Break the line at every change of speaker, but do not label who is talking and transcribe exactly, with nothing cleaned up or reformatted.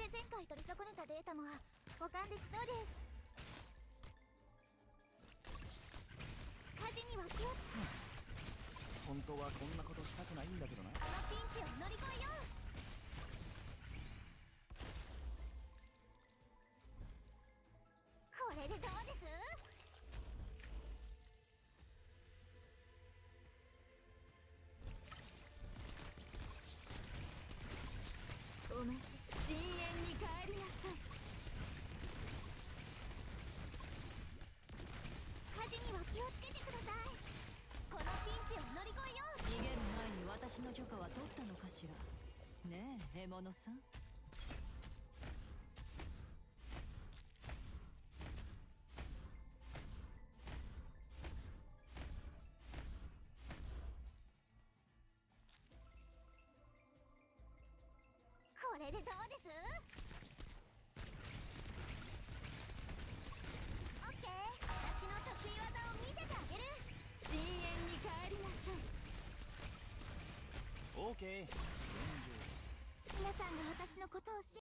して前回取り損ねたデータも保管できそうです。火事には気をつけ、
本当はこんなことしたくないんだけどな。
このピンチを乗り越えよう。これでどうです？お待ちし、深淵に帰りなさい。火事には気をつけてください。このピンチを乗り越えよう。
逃げる前に私の許可は取ったのかしら。ねえ獲物さん。
これでどうです？オッケー、私の得意技を見せてあげる。深淵に帰りなさい。
オーケー。
皆さんが私のことを信